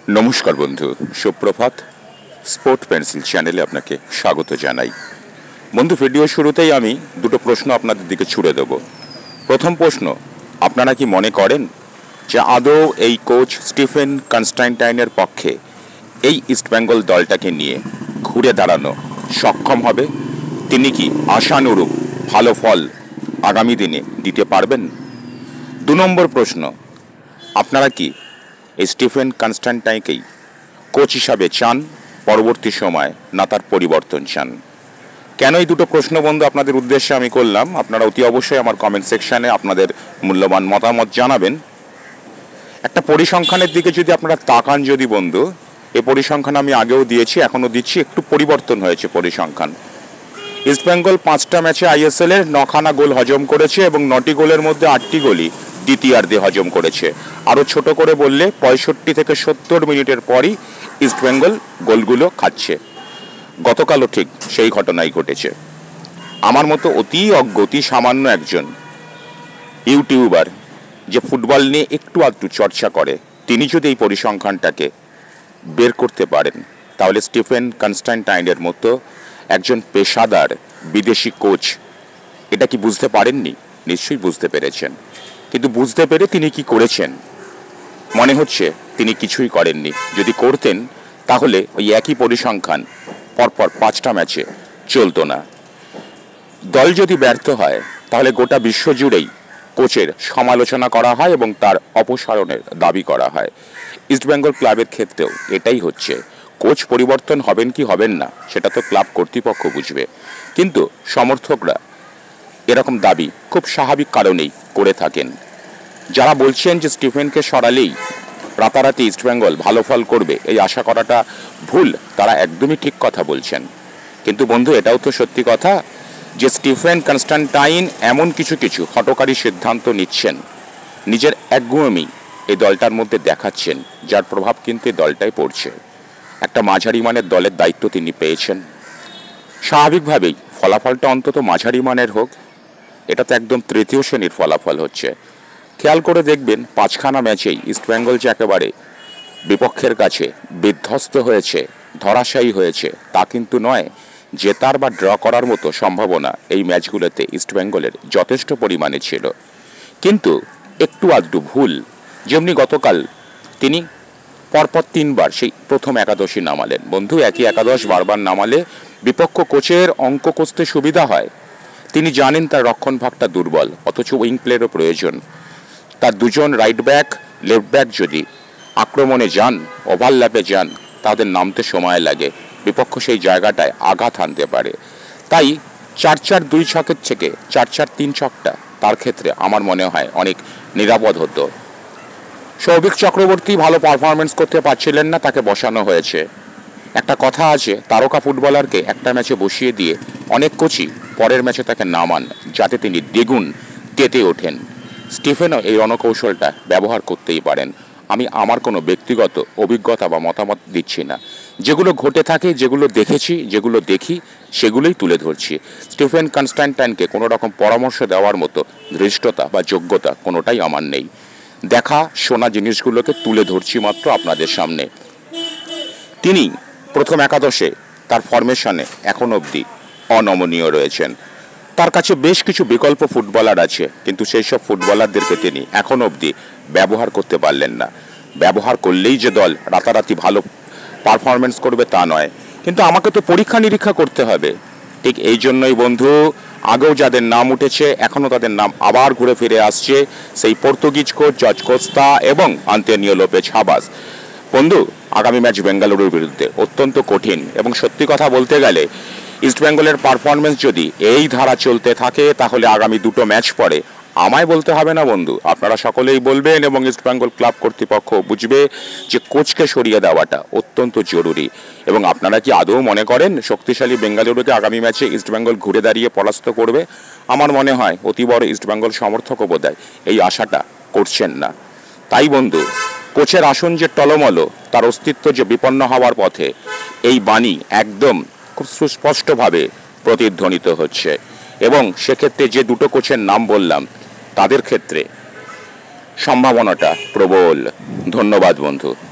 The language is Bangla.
নমস্কার বন্ধু, সুপ্রভাত। স্পোর্ট পেন্সিল চ্যানেলে আপনাকে স্বাগত জানাই। বন্ধু, ভিডিও শুরুতেই আমি দুটো প্রশ্ন আপনাদের দিকে ছুড়ে দেব। প্রথম প্রশ্ন, আপনারা কি মনে করেন যে আদৌ এই কোচ স্টিফেন কনস্ট্যান্টাইনের পক্ষে এই ইস্টবেঙ্গল দলটাকে নিয়ে ঘুরে দাঁড়ানো সক্ষম হবে? তিনি কি আশানুরূপ ভালো ফল আগামী দিনে দিতে পারবেন? 2 নম্বর প্রশ্ন, আপনারা কি এই স্টিফেন কনস্ট্যান্টাইনকেই কোচ হিসাবে চান পরবর্তী সময়, না তার পরিবর্তন চান? কেন এই দুটো প্রশ্ন বন্ধু আপনাদের উদ্দেশ্যে আমি করলাম, আপনারা অতি অবশ্যই আমার কমেন্ট সেকশানে আপনাদের মূল্যবান মতামত জানাবেন। একটা পরিসংখ্যানের দিকে যদি আপনারা তাকান, যদি বন্ধু, এই পরিসংখ্যান আমি আগেও দিয়েছি, এখনও দিচ্ছি, একটু পরিবর্তন হয়েছে পরিসংখ্যান। ইস্টবেঙ্গল 5টা ম্যাচে আইএসএলের 9খানা গোল হজম করেছে এবং 9টি গোলের মধ্যে 8টি গোলই দ্বিতীয়ার্ধে হজম করেছে। আরও ছোট করে বললে 65 থেকে 70 মিনিটের পরই ইস্টবেঙ্গল গোলগুলো খাচ্ছে। গতকালও ঠিক সেই ঘটনাই ঘটেছে। আমার মতো অতি অজ্ঞ, সামান্য একজন ইউটিউবার যে ফুটবল নিয়ে একটু আধটু চর্চা করে, তিনি যদি এই পরিসংখ্যানটাকে বের করতে পারেন, তাহলে স্টিফেন কনস্ট্যান্টাইনের মতো একজন পেশাদার বিদেশি কোচ এটা কি বুঝতে পারেননি? নিশ্চয়ই বুঝতে পেরেছেন। কিন্তু বুঝতে পেরে তিনি কি করেছেন? মনে হচ্ছে তিনি কিছুই করেননি। যদি করতেন তাহলে ওই একই পরিসংখ্যান পরপর 5টা ম্যাচে চলতো না। দল যদি ব্যর্থ হয় তাহলে গোটা বিশ্ব জুড়েই কোচের সমালোচনা করা হয় এবং তার অপসারণের দাবি করা হয়। ইস্টবেঙ্গল ক্লাবের ক্ষেত্রেও এটাই হচ্ছে। কোচ পরিবর্তন হবেন কি হবেন না সেটা তো ক্লাব কর্তৃপক্ষ বুঝবে, কিন্তু সমর্থকরা এরকম দাবি খুব স্বাভাবিক কারণেই করে থাকেন। যারা বলছেন যে স্টিফেনকে সরালেই রাতারাতি ইস্টবেঙ্গল ভালো ফল করবে, এই আশা করাটা ভুল, তারা একদমই ঠিক কথা বলছেন। কিন্তু বন্ধু, এটাও তো সত্যি কথা যে স্টিফেন কনস্ট্যান্টাইন এমন কিছু কিছু হঠকারী সিদ্ধান্ত নিচ্ছেন, নিজের একগুঁয়েমি এই দলটার মধ্যে দেখাচ্ছেন, যার প্রভাব কিন্তু এই দলটাই পড়ছে। একটা মাঝারি মানের দলের দায়িত্ব তিনি পেয়েছেন, স্বাভাবিকভাবেই ফলাফলটা অন্তত মাঝারি মানের হোক। এটা তো একদম তৃতীয় শ্রেণীর ফলাফল হচ্ছে। খেয়াল করে দেখবেন 5খানা ম্যাচেই ইস্টবেঙ্গল যে একেবারে বিপক্ষের কাছে বিধ্বস্ত হয়েছে, ধরাশায়ী হয়েছে, তা কিন্তু নয়। জেতার বা ড্র করার মতো সম্ভাবনা এই ম্যাচগুলোতে ইস্টবেঙ্গলের যথেষ্ট পরিমাণে ছিল, কিন্তু একটু আধটু ভুল। যেমনি গতকাল তিনি পরপর 3বার সেই প্রথম একাদশী নামালেন। বন্ধু, একই একাদশ বারবার নামালে বিপক্ষ কোচের অঙ্ক কষতে সুবিধা হয়। তিনি জানেন তার রক্ষণ ভাগটা দুর্বল, অথচ উইং প্লেয়ারও প্রয়োজন। তার 2জন রাইট ব্যাক, লেফট ব্যাক যদি আক্রমণে যান, ওভারল্যাপে যান, তাদের নামতে সময় লাগে, বিপক্ষ সেই জায়গাটায় আঘাত হানতে পারে। তাই 4-4-2 ছকের থেকে 4-4-3 ছকটা তার ক্ষেত্রে আমার মনে হয় অনেক নিরাপদ হতো। সৌভিক চক্রবর্তী ভালো পারফরমেন্স করতে পারছিলেন না, তাকে বসানো হয়েছে। একটা কথা আছে, তারকা ফুটবলারকে একটা ম্যাচে বসিয়ে দিয়ে অনেক কোচই পরের ম্যাচে তাকে নামান, যাতে তিনি দ্বিগুণ তেতে ওঠেন। স্টিফেনও এই রণকৌশলটা ব্যবহার করতেই পারেন। আমি আমার কোনো ব্যক্তিগত অভিজ্ঞতা বা মতামত দিচ্ছি না, যেগুলো ঘটে থাকে, যেগুলো দেখেছি, যেগুলো দেখি, সেগুলোই তুলে ধরছি। স্টিফেন কনস্ট্যান্টাইনকে কোনো রকম পরামর্শ দেওয়ার মতো ধৃষ্টতা বা যোগ্যতা কোনোটাই আমার নেই। দেখা শোনা জিনিসগুলোকে তুলে ধরছি মাত্র আপনাদের সামনে। তিনি প্রথম একাদশে তার ফরমেশনে এখন অবধি অনমনীয় রয়েছেন। তার কাছে বেশ কিছু বিকল্প ফুটবলার আছে, কিন্তু সেই সব ফুটবলারদেরকে তিনি এখন অবধি ব্যবহার করতে পারলেন না। ব্যবহার করলেই যে দল রাতারাতি ভালো পারফরমেন্স করবে তা নয়, কিন্তু আমাকে তো পরীক্ষা নিরীক্ষা করতে হবে। ঠিক এই জন্যই বন্ধু, আগেও যাদের নাম উঠেছে এখনও তাদের নাম আবার ঘুরে ফিরে আসছে, সেই পর্তুগিজ কোচ জর্জ কোস্তা এবং আন্তোনিও লোপেজ হাবাস। বন্ধু, আগামী ম্যাচ বেঙ্গালুরুর বিরুদ্ধে অত্যন্ত কঠিন, এবং সত্যি কথা বলতে গেলে ইস্টবেঙ্গলের পারফরমেন্স যদি এই ধারা চলতে থাকে তাহলে আগামী 2টো ম্যাচ পরে আমায় বলতে হবে না বন্ধু, আপনারা সকলেই বলবেন এবং ইস্টবেঙ্গল ক্লাব কর্তৃপক্ষ বুঝবে যে কোচকে সরিয়ে দেওয়াটা অত্যন্ত জরুরি। এবং আপনারা কি আদৌ মনে করেন শক্তিশালী বেঙ্গালুরুকে আগামী ম্যাচে ইস্টবেঙ্গল ঘুরে দাঁড়িয়ে পরাস্ত করবে? আমার মনে হয় অতি বড় ইস্টবেঙ্গল সমর্থকও বোধহয় এই আশাটা করছেন না। তাই বন্ধু, কোচের আসন যে টলমলো, তার অস্তিত্ব যে বিপন্ন হওয়ার পথে, এই বাণী একদম খুব সুস্পষ্টভাবে প্রতিধ্বনিত হচ্ছে। এবং সেক্ষেত্রে যে 2টো কোচের নাম বললাম, তাদের ক্ষেত্রে সম্ভাবনাটা প্রবল। ধন্যবাদ বন্ধু।